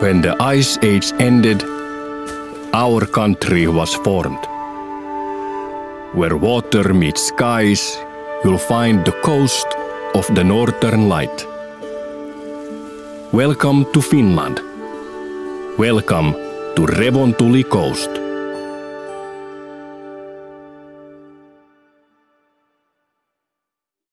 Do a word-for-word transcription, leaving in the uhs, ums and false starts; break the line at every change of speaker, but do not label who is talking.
When the Ice Age ended, our country was formed. Where water meets skies, you'll find the coast of the Northern Light. Welcome to Finland. Welcome to Revontuli Coast.